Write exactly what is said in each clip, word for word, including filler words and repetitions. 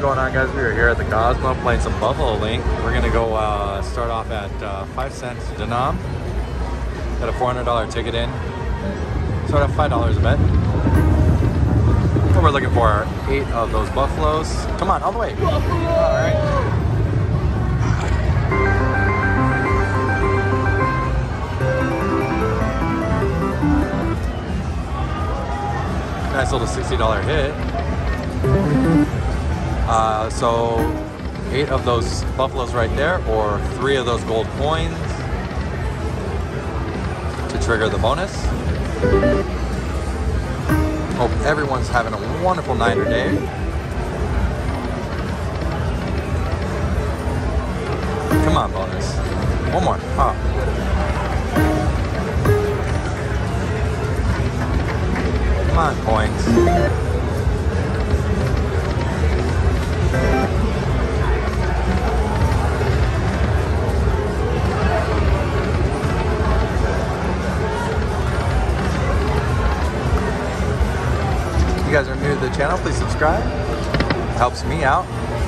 going on, guys? We are here at the Cosmo playing some Buffalo Link. We're gonna go uh, start off at uh, five cents denom. Got a four hundred dollar ticket in. Start off five dollars a bet. What we're looking for are eight of those buffaloes. Come on, all the way. All right. Nice little sixty dollar hit. Uh, so eight of those buffaloes right there, or three of those gold coins to trigger the bonus. Hope everyone's having a wonderful night or day. Come on, bonus. One more. Oh. Come on, coins. If you guys are new to the channel, please subscribe. It helps me out.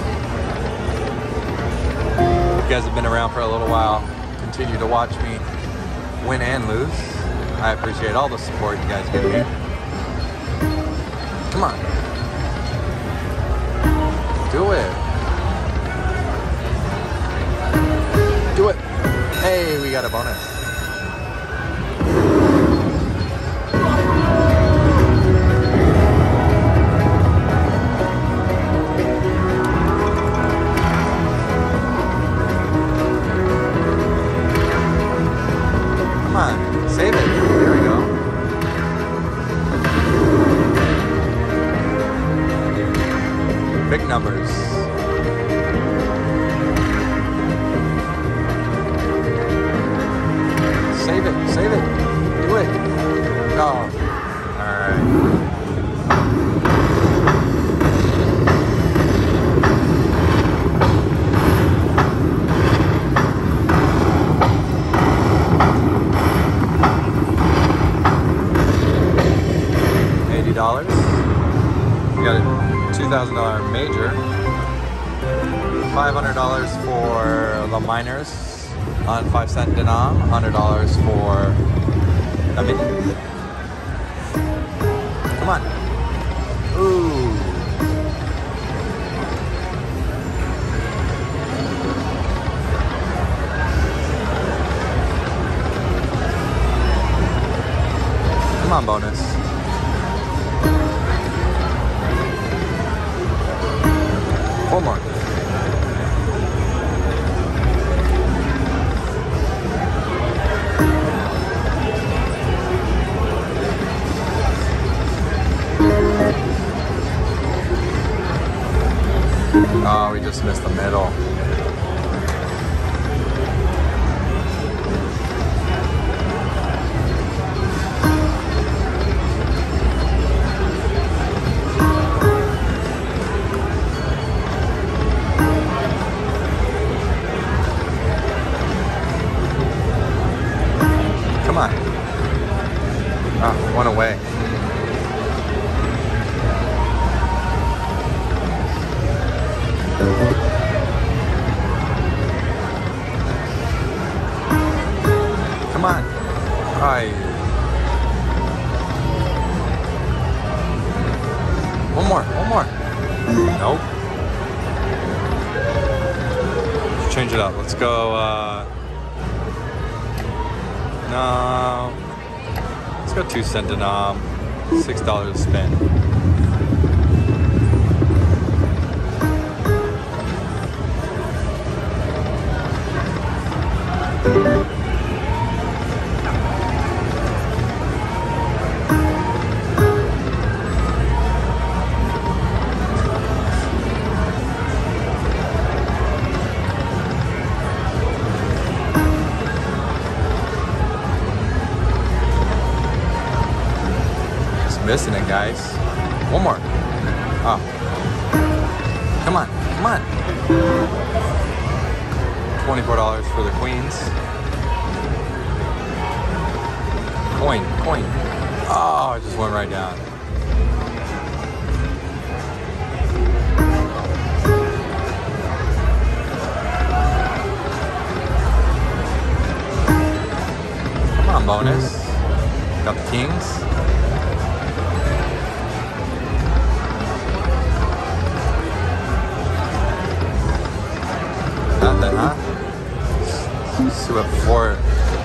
If you guys have been around for a little while, continue to watch me win and lose. I appreciate all the support you guys give me. Come on. Do it. Do it. Hey, we got a bonus. Come on. Save it. There we go. Big numbers. Save it, save it, do it. Oh, all right. eighty dollars. We got a two thousand dollar major, five hundred dollars for the minors on five cent denom, one hundred dollars for a mini. Come on. Ooh. Come on, bonus. One more. Oh, we just missed the middle. Come on. Oh, one away. Come on. Aye. One more, one more. Nope. Let's change it up. Let's go, uh... no. Let's go two cent denom. Six dollars a spin. Missing it, guys. One more. Oh. Come on. Come on. twenty-four dollars for the queens. Coin. Coin. Oh, it just went right down. bonus. Got the kings. Nothing, huh? Let's see what four.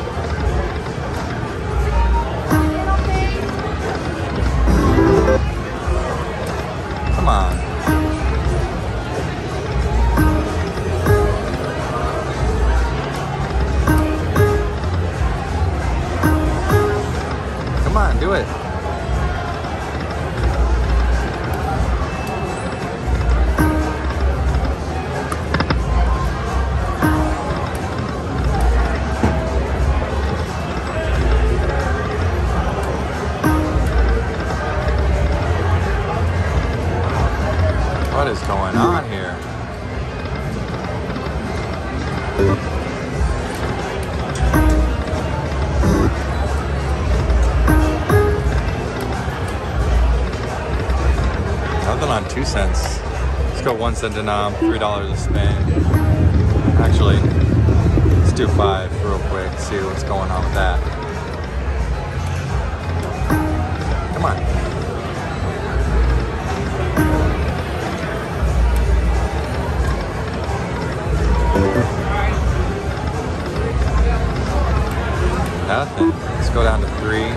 Come on. Come on, do it. What is going on here? Nothing on two cents. Let's go one cent denom, three dollars a spin. Actually, let's do five real quick, see what's going on with that. Come on. Nothing. Let's go down to three.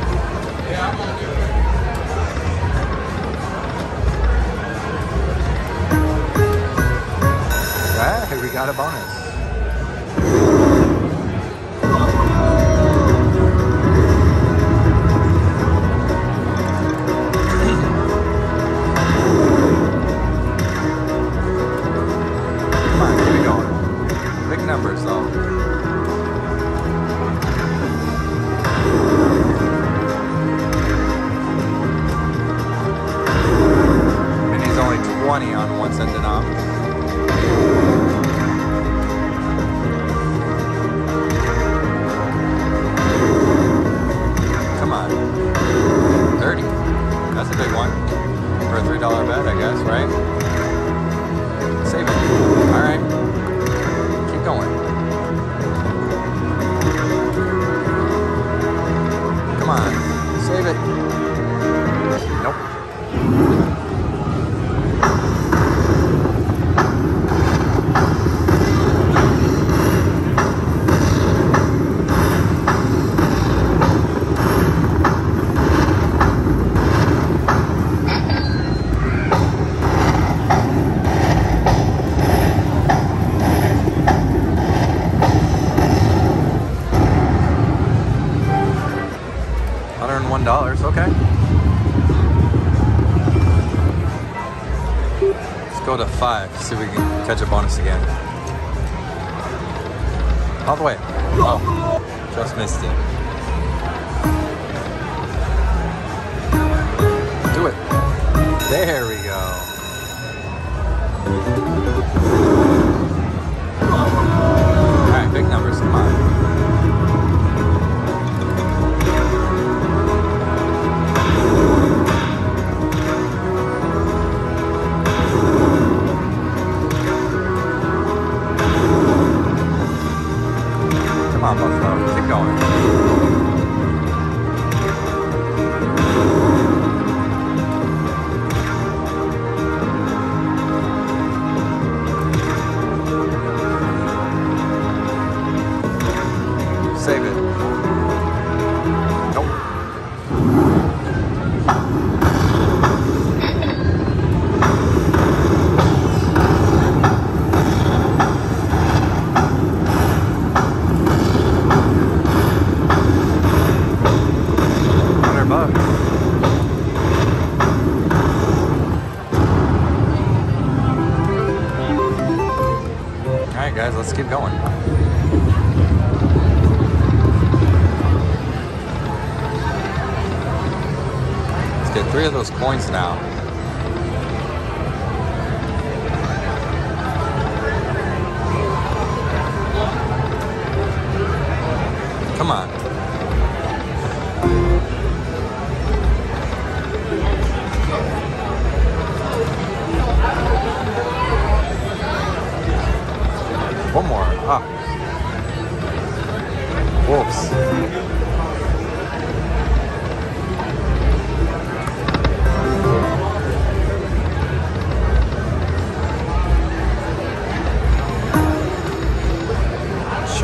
Hey, we got a bonus. Come on, keep it going. Big numbers though. twenty on one cent denom. Come on. thirty. That's a big one. For a three dollar bet, I guess, right? Save it. Alright. Keep going. Come on. Save it. Nope. one hundred one dollars, okay. Let's go to five, see if we can catch a bonus again. All the way. Oh, just missed it. Do it. There we go. Alright, big numbers, come on. Come on, Buffalo, keep going. Save it. Nope. Alright guys, let's keep going. Let's get three of those coins now. Come on. One more. Ah. Wolves.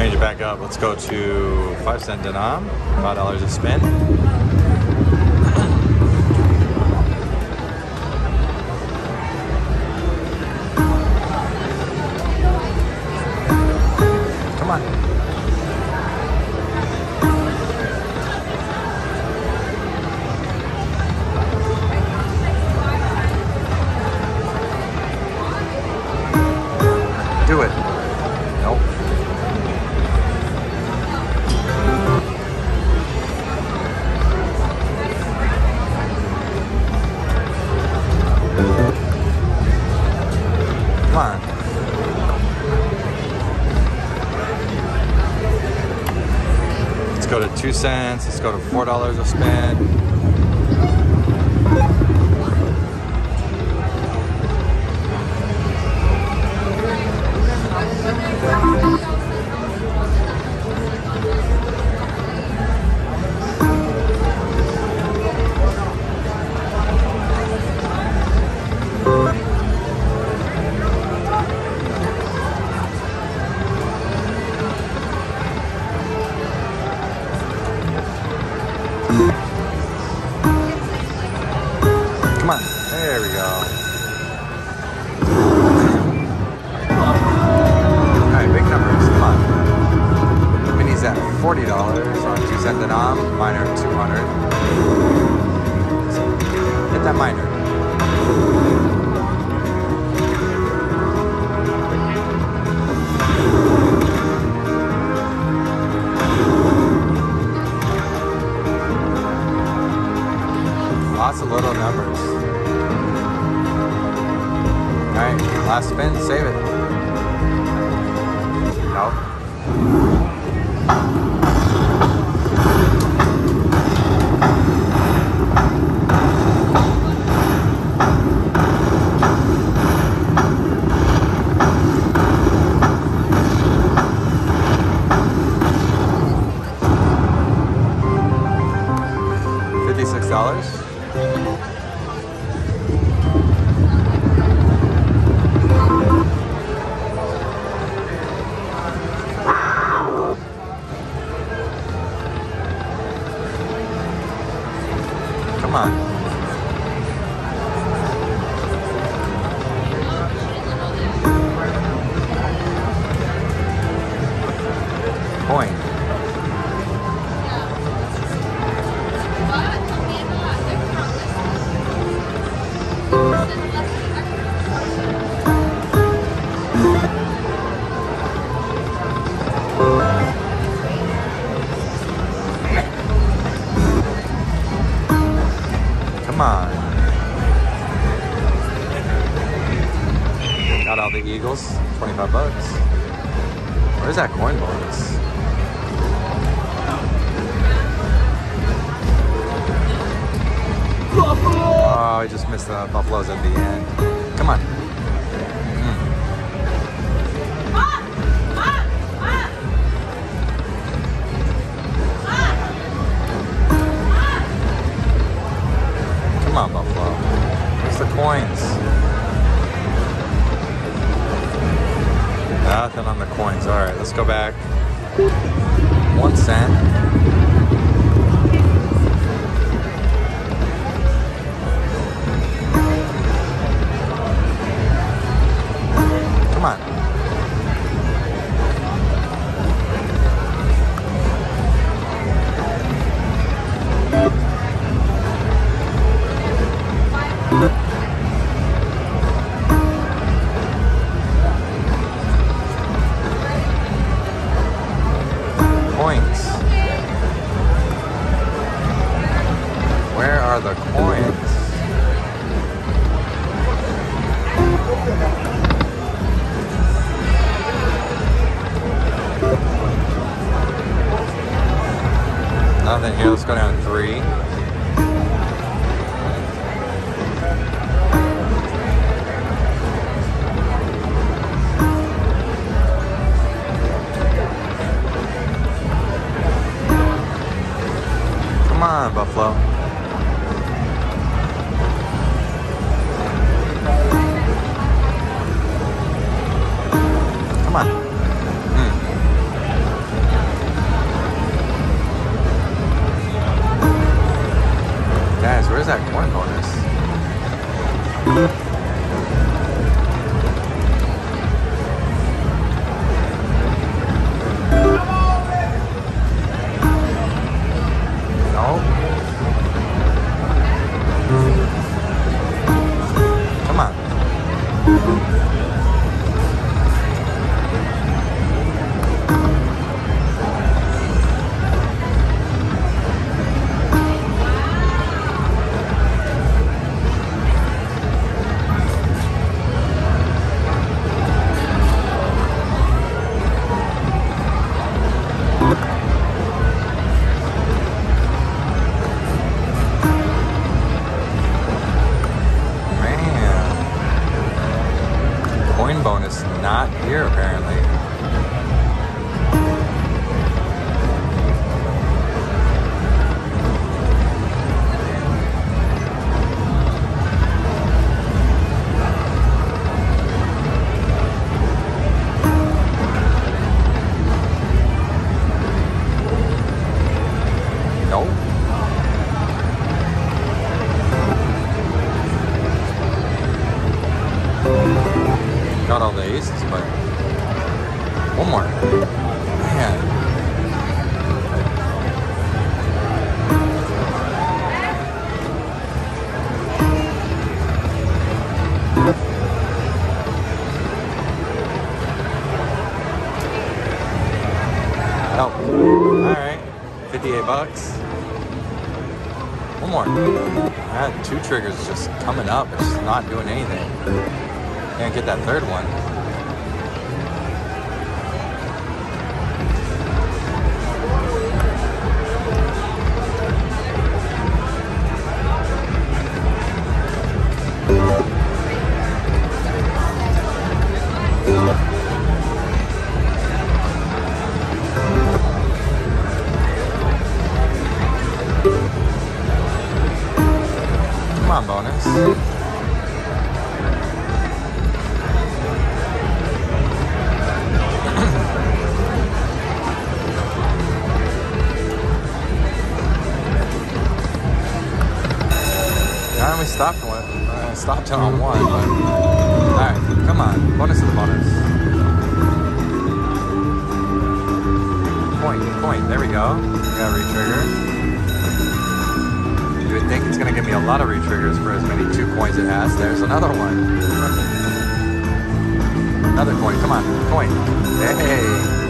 change it back up. Let's go to five cent denom, five dollars a spin. Come on. Do it. Nope. Come on. Let's go to two cents. Let's go to four dollars a spin. Come on, there we go. Alright, big numbers, come on. Mini's at forty dollars on two cent denom, minor two hundred. Hit that minor. Lots of little numbers. Alright, last spin, save it. Nope. fifty-six dollars. Come on. Coin. Come on. Got all the Eagles, twenty-five bucks. Where's that coin bonus? Oh, I just missed the Buffaloes at the end. Come on. Mm. Come on, Buffalo. Where's the coins? Nothing on the coins. All right, let's go back. One cent. Come on. Coins. Where are the coins? Nothing here. Let's go down three. Come on, Buffalo. Come on. Mm. that coin bonus? No. Come on. Bonus not here apparently. Nope. Got all the aces, but one more. Man. Oh. Alright. fifty-eight bucks. One more. I had two triggers just coming up. It's just not doing anything. Can't get that third one. Come on, bonus. I only stopped one. I stopped on one, but alright, come on. Bonus to the bonus. Point, point, there we go. We got a re-trigger. You would think it's gonna give me a lot of re-triggers for as many two coins it has. There's another one. Another coin, come on, coin. Hey.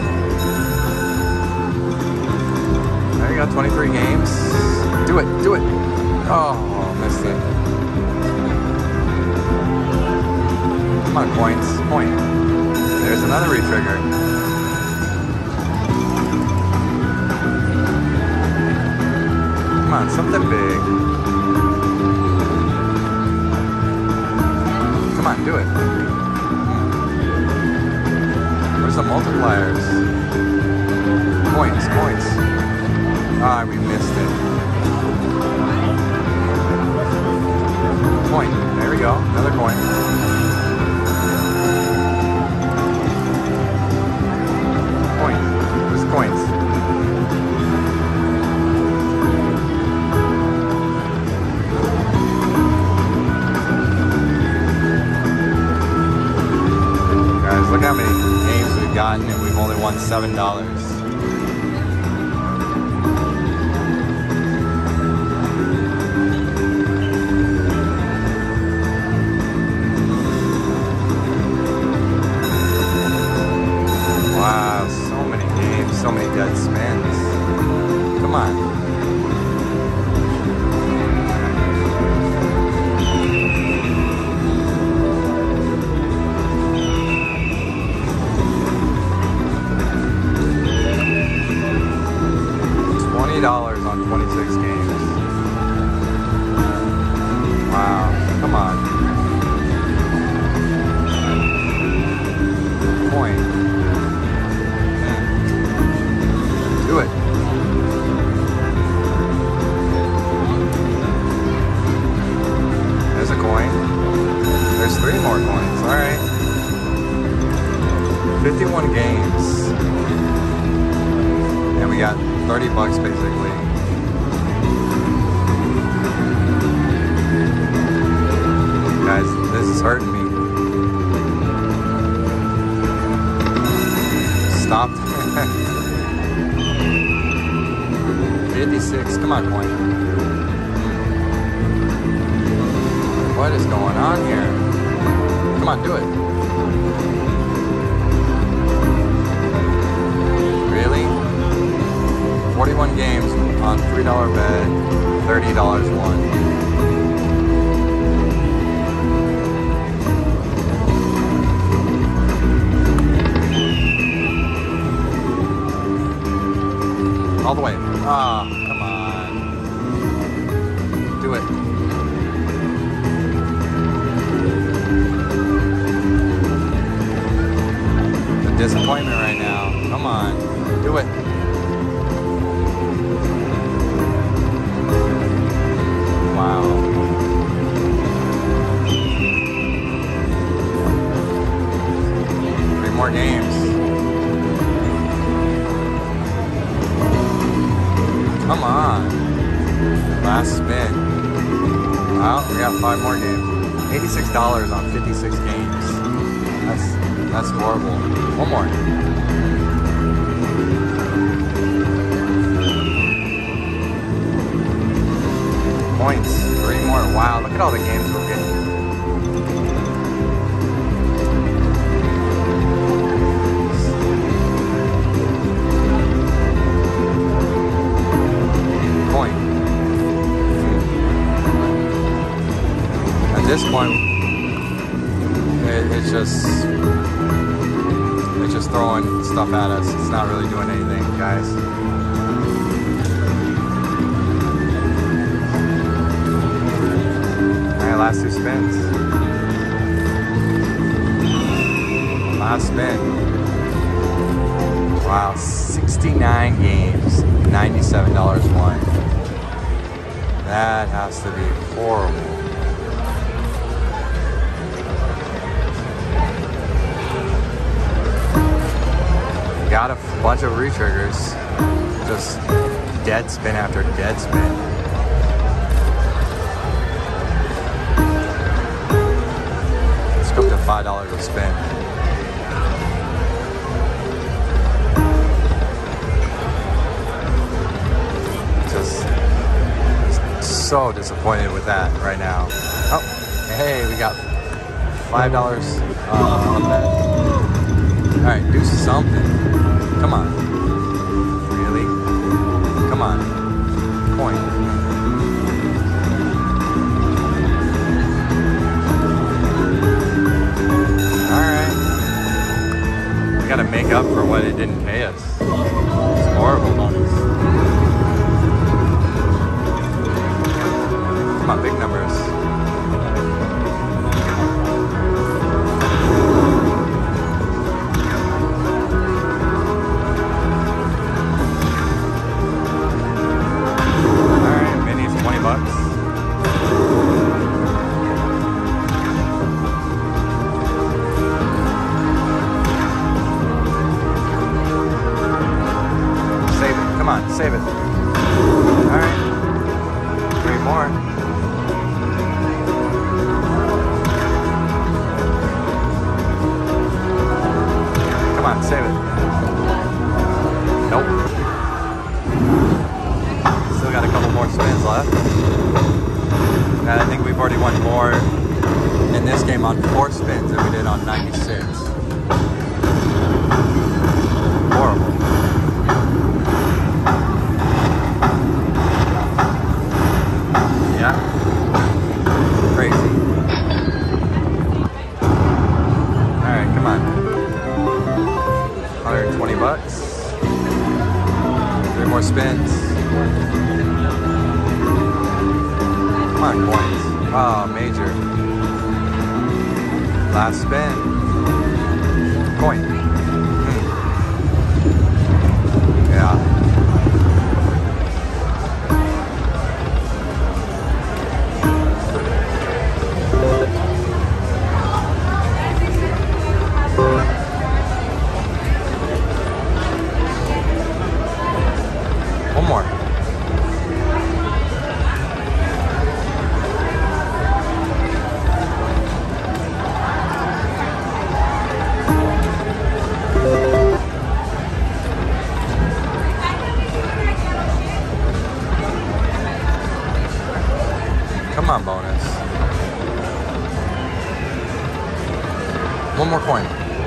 There you go, twenty-three games. Do it, do it. Oh, missed it. Come on, coins. Point. There's another re-trigger. Come on, something big. Come on, do it. Where's the multipliers? Coins, coins. Ah, we missed it. Coin. There we go. Another coin. Coin. Where's the coins? Guys, look how many games we've gotten and we've only won seven dollars. Wow, so many games, so many dead spins. Come on. twenty dollars on twenty-six games. Wow, come on. Coin. Do it. There's a coin. There's three more coins. Alright. fifty-one games. And we got thirty bucks basically. fifty-six. Come on, coin. What is going on here? Come on, do it. Really? forty-one games on three dollar bet, thirty dollars won. All the way. Ah, oh, come on. Do it. The disappointment right now. Come on. Do it. Wow. Three more games. Come on. Last spin. Well, we got five more games. eighty-six dollars on fifty-six games. That's that's horrible. One more. Points. Three more. Wow, look at all the games we're getting. At this point, it, it's just it's just throwing stuff at us. It's not really doing anything, guys. All right, last two spins. Last spin. Wow, sixty-nine games, ninety-seven dollars won. That has to be horrible. Got a bunch of re-triggers. Just dead spin after dead spin. Let's go up to five dollars a spin. Just, just so disappointed with that right now. Oh, hey, we got five dollars uh, on that. All right, do something. Come on. Really? Come on. Coin. Alright. We gotta make up for what it didn't pay us. It's horrible bonus. Come on, big numbers. Bucks. Save it. Come on, save it. Alright. Three more. Come on, save it. Nope. Still got a couple more spins left. And I think we've already won more in this game on four spins than we did on ninety-six. Horrible. Yeah. Crazy. Alright, come on. one hundred twenty bucks. Three more spins. Come on, coins. Oh, major. Last spin. Coin. Hmm. Yeah. One more. more coin.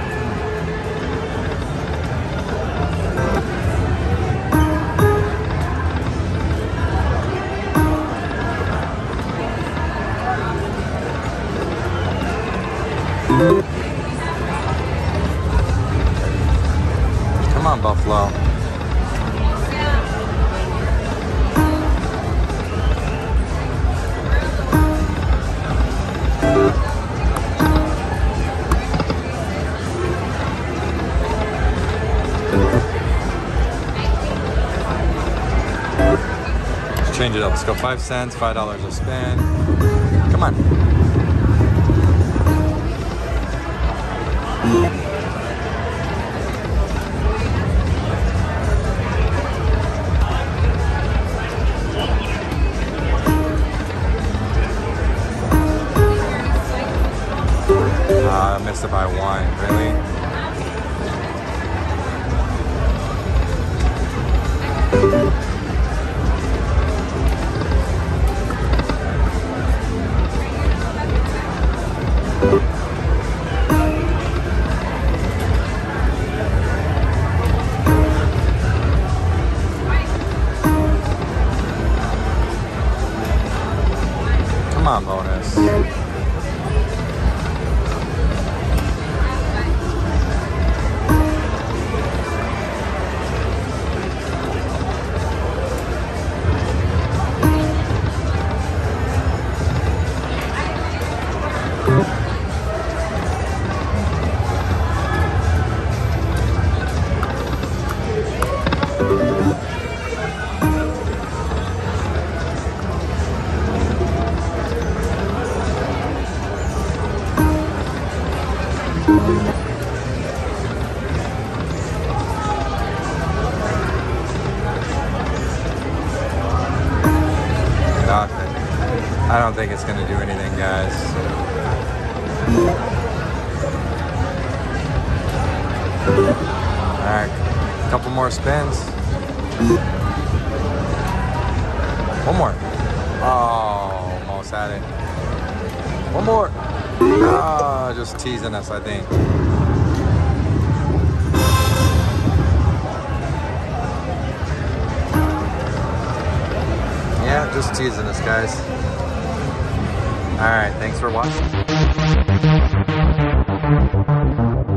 Come on, Buffalo. Let's change it up. Let's go five cents, five dollars a spin. Come on. Uh, I missed it by one, really? Come on, bonus. Nothing. I don't think it's going to do anything, guys. Alright, a couple more spins. One more. Oh, almost had it. One more. Oh, just teasing us, I think. Yeah, just teasing us, guys. Alright, thanks for watching.